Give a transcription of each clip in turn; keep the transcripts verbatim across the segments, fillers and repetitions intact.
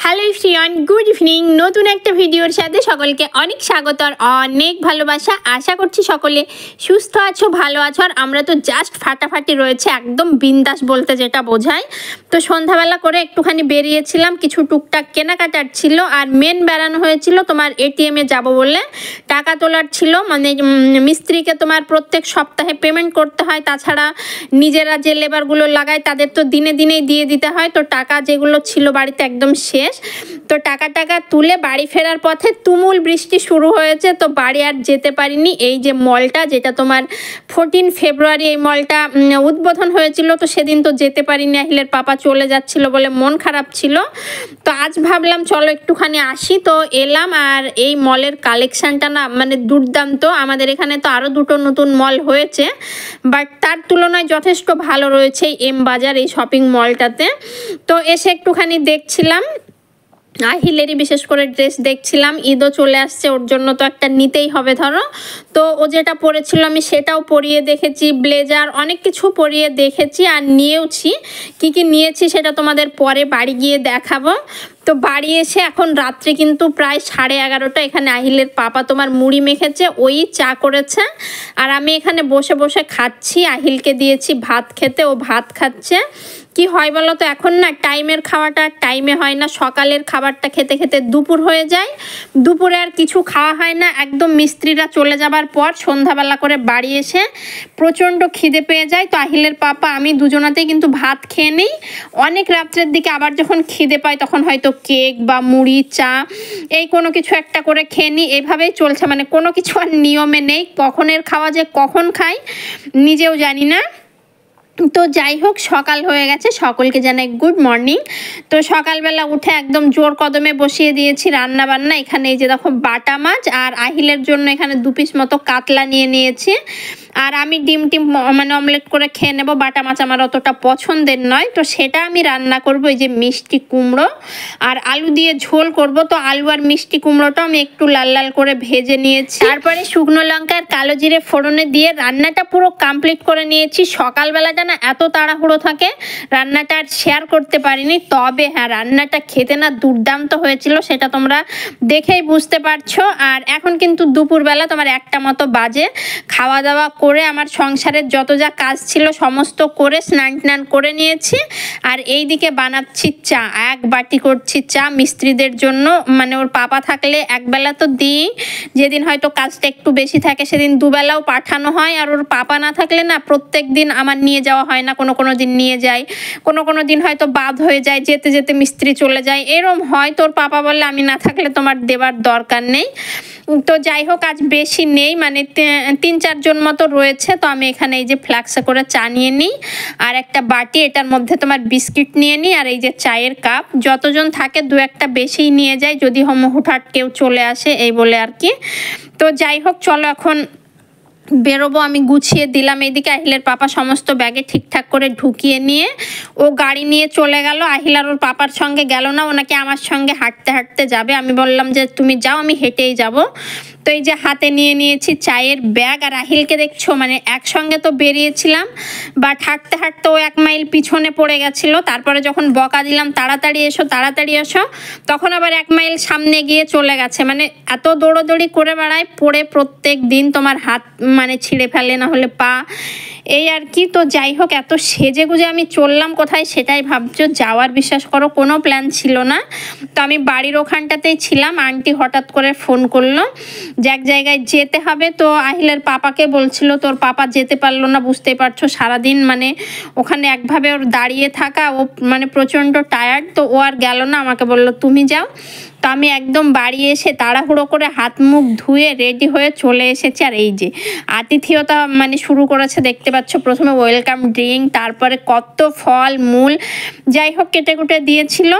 Hello everyone, good evening. নতুন একটা ভিডিওর সাথে সকলকে অনেক স্বাগত আর অনেক ভালোবাসা। আশা করছি সকলে সুস্থ আছো, ভালো আছো। আর আমরা তো জাস্ট ফাটাফাটি রয়েছে, একদম বিন্দাস বলতে যেটা বোঝায়। তো সন্ধ্যাবেলা করে একটুখানি বেরিয়েছিলাম, কিছু টুকটাক কেনাকাটার ছিল। আর মেন বেড়ানো হয়েছিল তোমার এটিএমে যাব বলে, টাকা তোলার ছিল। মানে মিস্ত্রিকে তোমার প্রত্যেক সপ্তাহে পেমেন্ট করতে হয়, তাছাড়া নিজেরা যে লেবারগুলো লাগায় তাদের তো দিনে দিনেই দিয়ে দিতে হয়। তো টাকা যেগুলো ছিল বাড়িতে একদম শেষ। তো টাকা টাকা তুলে বাড়ি ফেরার পথে তুমুল বৃষ্টি শুরু হয়েছে, তো বাড়ি আর যেতে পারিনি। এই যে মলটা, যেটা তোমার ফোরটিন ফেব্রুয়ারি এই মলটা উদ্বোধন হয়েছিল, তো সেদিন তো যেতে পারিনি, আহিলের পাপা চলে যাচ্ছিল বলে মন খারাপ ছিল। তো আজ ভাবলাম চলো একটুখানি আসি, তো এলাম। আর এই মলের কালেকশানটা না মানে দুর্দান্ত। আমাদের এখানে তো আরও দুটো নতুন মল হয়েছে, বাট তার তুলনায় যথেষ্ট ভালো রয়েছে এম বাজার এই শপিং মলটাতে। তো এসে একটুখানি দেখছিলাম, আহিলেরই বিশেষ করে ড্রেস দেখছিলাম। ঈদও চলে আসছে, ওর জন্য তো একটা নিতেই হবে ধরো। তো ও যেটা পরেছিল আমি সেটাও পরিয়ে দেখেছি, ব্লেজার অনেক কিছু পরিয়ে দেখেছি আর নিয়েওছি। কি কি নিয়েছি সেটা তোমাদের পরে বাড়ি গিয়ে দেখাবো। তো বাড়ি এসে এখন রাত্রে কিন্তু প্রায় সাড়ে এগারোটা। এখানে আহিলের পাপা তোমার মুড়ি মেখেছে, ওই চা করেছে, আর আমি এখানে বসে বসে খাচ্ছি। আহিলকে দিয়েছি ভাত খেতে, ও ভাত খাচ্ছে। কি হয় বলো তো, এখন না টাইমের খাওয়াটা টাইমে হয় না। সকালের খাবারটা খেতে খেতে দুপুর হয়ে যায়, দুপুরে আর কিছু খাওয়া হয় না। একদম মিস্ত্রিরা চলে যাবার পর সন্ধ্যাবেলা করে বাড়ি এসে প্রচণ্ড খিদে পেয়ে যায়। তো আহিলের পাপা আমি দুজনাতেই কিন্তু ভাত খেয়ে নিই। অনেক রাত্রের দিকে আবার যখন খিদে পায় তখন হয়তো কেক বা মুড়ি, চা এই কোনো কিছু একটা করে খেয়ে নিই। এভাবেই চলছে, মানে কোনো কিছু আর নিয়মে নেই। কখনের খাওয়া যে কখন খাই নিজেও জানি না। তো যাই হোক, সকাল হয়ে গেছে, সকলকে জানাই গুড মর্নিং। তো সকালবেলা উঠে একদম জোর কদমে বসিয়ে দিয়েছি রান্না বান্না। এখানে এই যে দেখো বাটা মাছ, আর আহিলের জন্য এখানে দু পিস মতো কাতলা নিয়ে নিয়েছি। আর আমি ডিম টিম মানে অমলেট করে খেয়ে নেবো, বাটা মাছ আমার অতটা পছন্দের নয়। তো সেটা আমি রান্না করব। এই যে মিষ্টি কুমড়ো আর আলু দিয়ে ঝোল করব। তো আলু আর মিষ্টি কুমড়োটা আমি একটু লাল লাল করে ভেজে নিয়েছি, তারপরে শুকনো লঙ্কা আর কালো জিরে ফোড়নে দিয়ে রান্নাটা পুরো কমপ্লিট করে নিয়েছি। সকালবেলাটা না এত তাড়াহুড়ো থাকে, রান্নাটা আর শেয়ার করতে পারিনি। তবে হ্যাঁ, রান্নাটা খেতে না দুর্দান্ত হয়েছিল, সেটা তোমরা দেখেই বুঝতে পারছো। আর এখন কিন্তু দুপুরবেলা তোমার একটা মতো বাজে। খাওয়া দাওয়া করে আমার সংসারের যত যা কাজ ছিল সমস্ত করে স্নান টান করে নিয়েছি। আর এই দিকে বানাচ্ছি চা, এক বাটি করছি চা মিস্ত্রিদের জন্য। মানে ওর পাপা থাকলে একবেলা তো দিই, যেদিন হয়তো কাজটা একটু বেশি থাকে সেদিন দুবেলাও পাঠানো হয়। আর ওর পাপা না থাকলে না প্রত্যেক দিন আমার নিয়ে যাওয়া হয় না, কোনো কোনো দিন নিয়ে যায়, কোনো কোনো দিন হয়তো বাদ হয়ে যায়, যেতে যেতে মিস্ত্রি চলে যায়, এরম হয়। তোর পাপা বললে আমি না থাকলে তোমার দেবার দরকার নেই। তো যাই হোক, আজ বেশি নেই, মানে তিন চারজন মতো রয়েছে। তো আমি এখানে এই যে ফ্লাক্সে করে চা নিয়ে নিই, আর একটা বাটি, এটার মধ্যে তোমার বিস্কিট নিয়ে নিই, আর এই যে চায়ের কাপ। যতজন থাকে দু একটা বেশিই নিয়ে যায়, যদি হুটহাট কেউ চলে আসে এই বলে আর কি। তো যাই হোক, চলো এখন বেরোবো। আমি গুছিয়ে দিলাম। এদিকে আহিলের পাপা সমস্ত ব্যাগে ঠিকঠাক করে ঢুকিয়ে নিয়ে ও গাড়ি নিয়ে চলে গেল। আহিল আর ওর পাপার সঙ্গে গেল না, ওনাকে আমার সঙ্গে হাঁটতে হাঁটতে যাবে। আমি বললাম যে তুমি যাও, আমি হেঁটেই যাব। তো এই যে হাতে নিয়ে নিয়েছি চায়ের ব্যাগ। আর আহিলকে দেখছো মানে একসঙ্গে তো বেরিয়েছিলাম, বাট হাঁটতে হাঁটতে ও এক মাইল পিছনে পড়ে গেছিলো। তারপরে যখন বকা দিলাম তাড়াতাড়ি এসো তাড়াতাড়ি এসো, তখন আবার এক মাইল সামনে গিয়ে চলে গেছে। মানে এত দৌড়োদৌড়ি করে বেড়ায়, পড়ে প্রত্যেক দিন তোমার হাত মানে ছিঁড়ে ফেলে, না হলে পা, এই আর কি। তো যাই হোক, এত সেজে গুজে আমি চললাম কোথায় সেটাই ভাবছো। যাওয়ার বিশ্বাস করো কোনো প্ল্যান ছিল না। তো আমি বাড়ির ওখানটাতেই ছিলাম, আন্টি হঠাৎ করে ফোন করলো যে এক জায়গায় যেতে হবে। তো আহিলের পাপাকে বলছিল, তোর পাপা যেতে পারলো না, বুঝতেই পারছো সারাদিন মানে ওখানে একভাবে ওর দাঁড়িয়ে থাকা, ও মানে প্রচণ্ড টায়ার্ড। তো ও আর গেল না, আমাকে বললো তুমি যাও। তো আমি একদম বাড়ি এসে তাড়াহুড়ো করে হাত মুখ ধুয়ে রেডি হয়ে চলে এসেছি। আর এই যে আতিথেয়তা মানে শুরু করেছে, দেখতে পাচ্ছ। প্রথমে ওয়েলকাম ড্রিঙ্ক, তারপরে কত ফল মূল যাই হোক কেটে কুটে দিয়েছিল।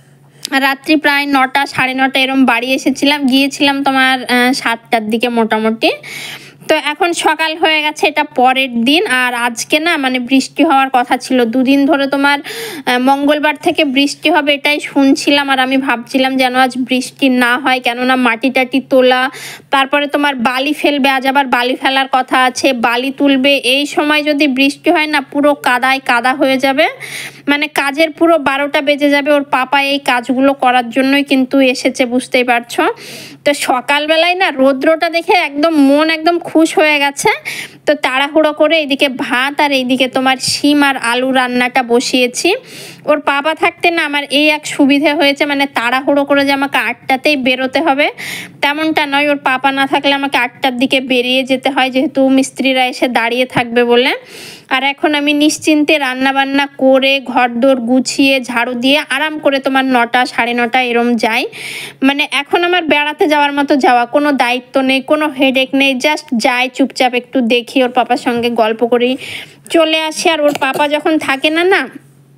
রাত্রি প্রায় নটা সাড়ে নটা এরম বাড়ি এসেছিলাম, গিয়েছিলাম তোমার সাতটার দিকে মোটামুটি। তো এখন সকাল হয়ে গেছে, এটা পরের দিন। আর আজকে না মানে বৃষ্টি হওয়ার কথা ছিল, দুদিন ধরে তোমার মঙ্গলবার থেকে বৃষ্টি হবে এটাই শুনছিলাম। আর আমি ভাবছিলাম যেন আজ বৃষ্টি না হয়, কেননা মাটি টাটি তোলা, তারপরে তোমার বালি ফেলবে, আজ আবার বালি ফেলার কথা আছে, বালি তুলবে। এই সময় যদি বৃষ্টি হয় না পুরো কাদায় কাদা হয়ে যাবে। মানে কাজের পুরো বারোটা বেজে যাবে। ওর পাপা এই কাজগুলো করার জন্যই কিন্তু এসেছে, বুঝতেই পারছো। তো সকালবেলায় না রৌদ্রটা দেখে একদম মন একদম খুশ হয়ে গেছে। তো তাড়াহুড়ো করে এইদিকে ভাত আর এইদিকে তোমার শিম আর আলু রান্নাটা বসিয়েছি। ওর পাপা থাকতে না আমার এই এক সুবিধে হয়েছে, মানে তাড়াহুড়ো করে যে আমাকে আটটাতেই বেরোতে হবে তেমনটা নয়। ওর পাপা না থাকলে আমাকে আটটার দিকে বেরিয়ে যেতে হয়, যেহেতু মিস্ত্রিরা এসে দাঁড়িয়ে থাকবে বলে। আর এখন আমি নিশ্চিন্তে রান্নাবান্না করে ঘরদোর গুছিয়ে ঝাড়ু দিয়ে আরাম করে তোমার নটা সাড়ে নটা এরম যাই। মানে এখন আমার বেড়াতে যাওয়ার মতো যাওয়া, কোনো দায়িত্ব নেই, কোনো হেডেক নেই, জাস্ট যাই চুপচাপ একটু দেখি, ওর পাপার সঙ্গে গল্প করি, চলে আসি। আর ওর পাপা যখন থাকে না না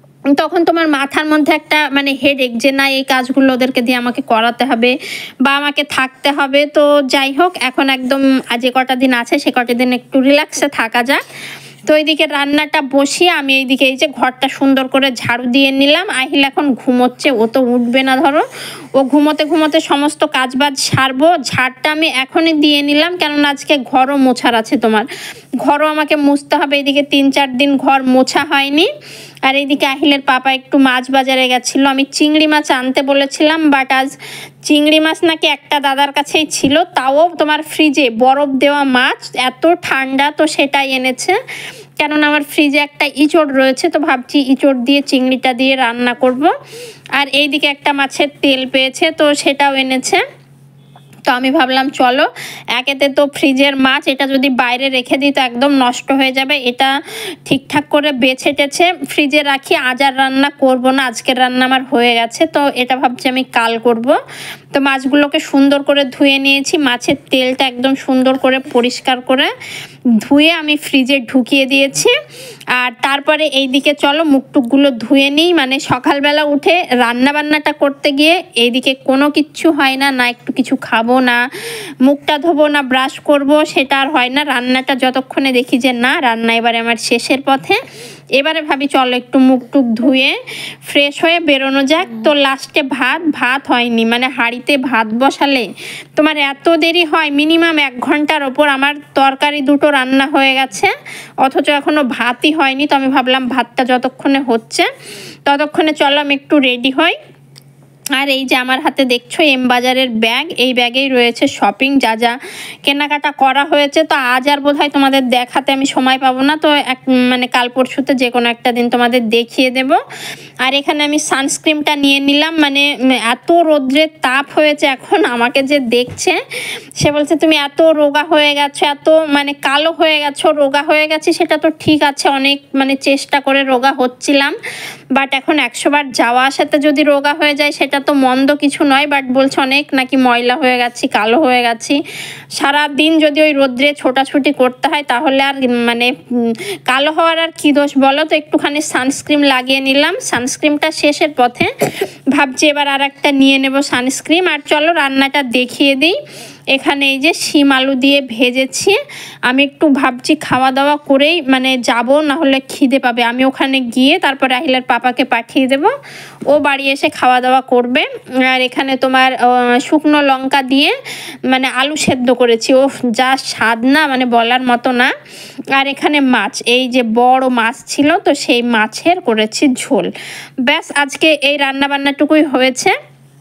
তখন তোমার মাথার মধ্যে একটা মানে হেডেক যে না এই কাজগুলো ওদেরকে দিয়ে আমাকে করাতে হবে বা আমাকে থাকতে হবে। তো যাই হোক, এখন একদম যে কটা দিন আছে সে কটা দিন একটু রিল্যাক্সে থাকা যাক। তো এইদিকে রান্নাটা বসিয়ে আমি এইদিকে এই যে ঘরটা সুন্দর করে ঝাড়ু দিয়ে নিলাম। আহিল এখন ঘুমোচ্ছে, ও তো উঠবে না, ধরো ও ঘুমোতে ঘুমোতে সমস্ত কাজবাজ সারবো। ঝাড়টা আমি এখনই দিয়ে নিলাম, কেননা আজকে ঘরও মোছার আছে, তোমার ঘরও আমাকে মুছতে হবে। এইদিকে তিন চার দিন ঘর মোছা হয়নি। আর এইদিকে আহিলের পাপা একটু মাছ বাজারে গেছিলো, আমি চিংড়ি মাছ আনতে বলেছিলাম, বাট আজ চিংড়ি মাছ নাকি একটা দাদার কাছেই ছিল, তাও তোমার ফ্রিজে বরফ দেওয়া মাছ, এত ঠান্ডা, তো সেটাই এনেছে। কেননা আমার ফ্রিজে একটা ইঁচড় রয়েছে, তো ভাবছি ইঁচড় দিয়ে চিংড়িটা দিয়ে রান্না করব। আর এইদিকে একটা মাছের তেল পেয়েছে, তো সেটাও এনেছে। তো আমি ভাবলাম চলো, একেতে তো ফ্রিজের মাছ, এটা যদি বাইরে রেখে দিই তো একদম নষ্ট হয়ে যাবে, এটা ঠিকঠাক করে বেছে টেছে ফ্রিজে রাখি। আজ আর রান্না করব না, আজকের রান্না আমার হয়ে গেছে, তো এটা ভাবছি আমি কাল করব। তো মাছগুলোকে সুন্দর করে ধুয়ে নিয়েছি, মাছের তেলটা একদম সুন্দর করে পরিষ্কার করে ধুয়ে আমি ফ্রিজে ঢুকিয়ে দিয়েছি। আর তারপরে এইদিকে চলো মুখটুকগুলো ধুয়ে নিই। মানে সকালবেলা উঠে রান্না বান্নাটা করতে গিয়ে এইদিকে কোনো কিচ্ছু হয় না, না একটু কিছু খাবো, না মুখটা ধোবো, না ব্রাশ করব, সেটা আর হয় না। রান্নাটা যতক্ষণে দেখি যে না রান্না এবারে আমার শেষের পথে, এবারে ভাবি চলো একটু মুখ টুক ধুয়ে ফ্রেশ হয়ে বেরোনো যাক। তো লাস্টে ভাত ভাত হয়নি, মানে হাঁড়িতে ভাত বসালে তোমার এত দেরি হয়, মিনিমাম এক ঘন্টার ওপর। আমার তরকারি দুটো রান্না হয়ে গেছে, অথচ এখনও ভাতই হয়নি। তো আমি ভাবলাম ভাতটা যতক্ষণে হচ্ছে ততক্ষণে চলো আমি একটু রেডি হই। আর এই যে আমার হাতে দেখছো এম বাজারের ব্যাগ, এই ব্যাগেই রয়েছে শপিং, যা যা কেনাকাটা করা হয়েছে। তো আজ আর বোধহয় তোমাদের দেখাতে আমি সময় পাবো না, তো এক মানে কাল পরশুতে যে কোনো একটা দিন তোমাদের দেখিয়ে দেব। আর এখানে আমি সানস্ক্রিনটা নিয়ে নিলাম, মানে এত রৌদ্রের তাপ হয়েছে এখন, আমাকে যে দেখছে সে বলছে তুমি এত রোগা হয়ে গেছো, এত মানে কালো হয়ে গেছো, রোগা হয়ে গেছি। সেটা তো ঠিক আছে, অনেক মানে চেষ্টা করে রোগা হচ্ছিলাম, বাট এখন একশো বার যাওয়া আসাতে যদি রোগা হয়ে যায় সেটা তো মন্দ কিছু নয়। বাট বলছে অনেক নাকি ময়লা হয়ে গেছি, কালো হয়ে গেছি। সারাদিন যদি ওই রোদ্রে ছোটাছুটি করতে হয় তাহলে আর মানে কালো হওয়ার আর কী দোষ বলো। তো একটুখানি সানস্ক্রিন লাগিয়ে নিলাম, সানস্ক্রিনটা শেষের পথে, ভাবছি এবার আর একটা নিয়ে নেব সানস্ক্রিন। আর চলো রান্নাটা দেখিয়ে দিই। এখানে এই যে শিম আলু দিয়ে ভেজেছি, আমি একটু ভাবছি খাওয়া দাওয়া করেই মানে যাব, না হলে খিদে পাবে। আমি ওখানে গিয়ে তারপর আহিলের পাপাকে পাঠিয়ে দেব, ও বাড়ি এসে খাওয়া দাওয়া করবে। আর এখানে তোমার শুকনো লঙ্কা দিয়ে মানে আলু সেদ্ধ করেছি, ও যা স্বাদ না মানে বলার মতো না। আর এখানে মাছ, এই যে বড় মাছ ছিল, তো সেই মাছের করেছি ঝোল। ব্যাস আজকে এই রান্নাবান্নাটুকুই হয়েছে।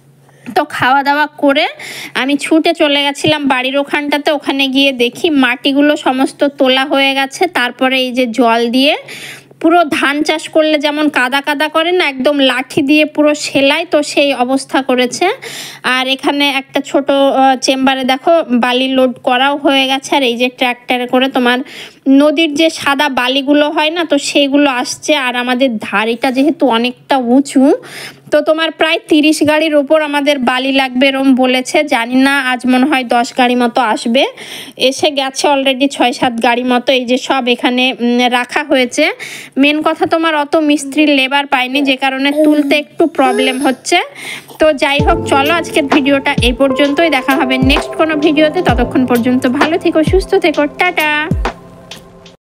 তো খাওয়া দাওয়া করে আমি ছুটে চলে গেছিলাম বাড়ির ওখানটাতে। ওখানে গিয়ে দেখি মাটিগুলো সমস্ত তোলা হয়ে গেছে। তারপরে এই যে জল দিয়ে পুরো ধান চাষ করলে যেমন কাদা কাদা করে না, একদম লাঠি দিয়ে পুরো সেলাই, তো সেই অবস্থা করেছে। আর এখানে একটা ছোট চেম্বারে দেখো বালি লোড করাও হয়ে গেছে। আর এই যে ট্র্যাক্টরে করে তোমার নদীর যে সাদা বালিগুলো হয় না, তো সেইগুলো আসছে। আর আমাদের ধারিটা যেহেতু অনেকটা উঁচু, তো তোমার প্রায় তিরিশ গাড়ির ওপর আমাদের বালি লাগবে এরম বলেছে। জানি না, আজ মনে হয় দশ গাড়ি মতো আসবে, এসে গেছে অলরেডি ছয় সাত গাড়ি মতো। এই যে সব এখানে রাখা হয়েছে। মেন কথা তোমার অত মিস্ত্রির লেবার পাইনি, যে কারণে তুলতে একটু প্রবলেম হচ্ছে। তো যাই হোক চলো আজকের ভিডিওটা এই পর্যন্তই, দেখা হবে নেক্সট কোনো ভিডিওতে। ততক্ষণ পর্যন্ত ভালো থেকো, সুস্থ থেকো, টাটা।